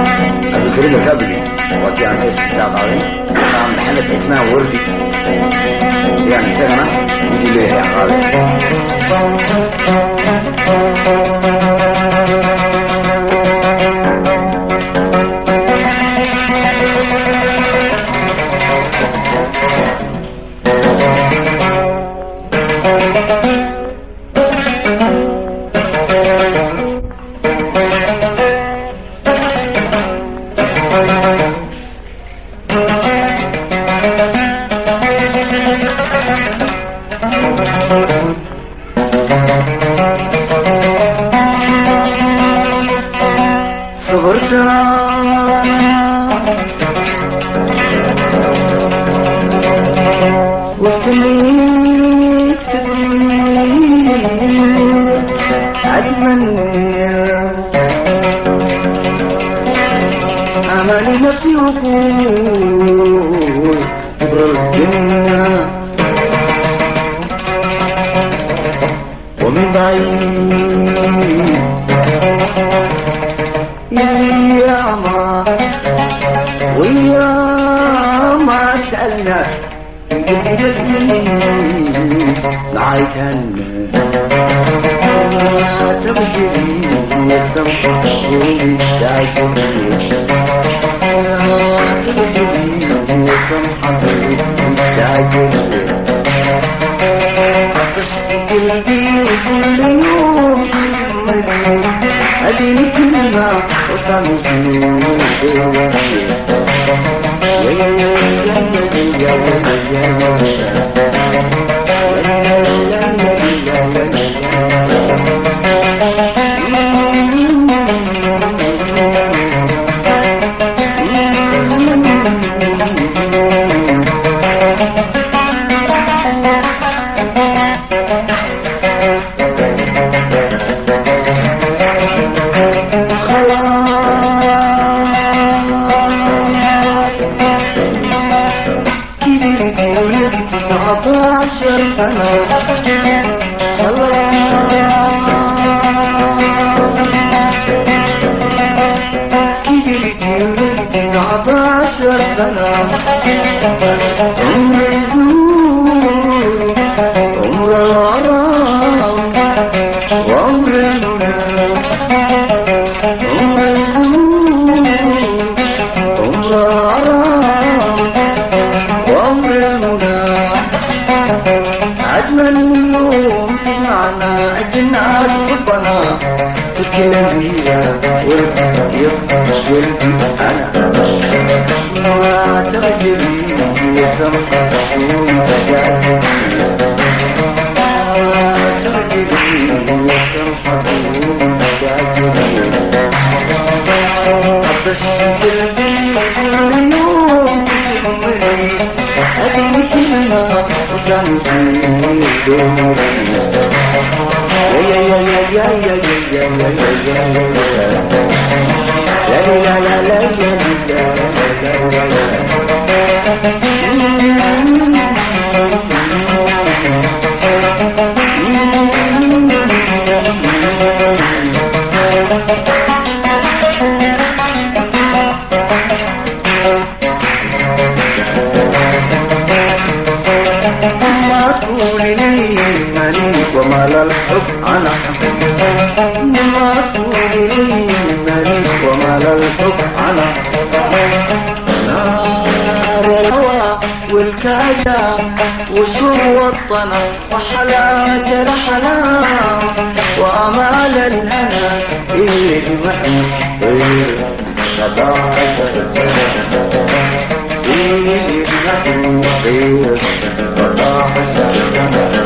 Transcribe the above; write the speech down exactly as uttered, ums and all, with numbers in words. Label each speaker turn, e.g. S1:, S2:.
S1: أبو كريم الكابلي ودي عن اسم الساعة عليه طبعا محلة اسمها وردي يعني سنة ودي ليه يا غالي صبرت واستنيت كثير أتمنى أمل نفسي وقول كبر الجنة ومن بعيد يا ما ويا ما سألنا معاي كان ما تبجري السمحة ومستعجل ما تبجري السمحة ومستعجل عطشت قلبي وكل يوم أديني كلمة وصلت يا يا يا يا يا عشر سنة خلاص كبرت ولدت تسعة عشر سنة عمر يزول عمر الغرام وعمر المنى عمر يزول عمر الغرام وعمر المنى أجمل يوم تجمعنا أجنات حبنا تتكلم بيها وربي وربي أنا ما تغجري يا سمحة ومسجد ما تغجري يا سمحة ومسجد عطشت قلبي كل يوم تجملي أديني كلمة وصنفي دوري يا يا يا يا يا يا يا يا لا لا لا لا ومال الحب أنا ما تقولي مالك ومال الحب أنا نار الهوى والكاجة وسر والطنا وحلاج الحلام وأمال الهنا يجمعنا غير سبع عشر سنة يجمعنا غير سبع عشر سنة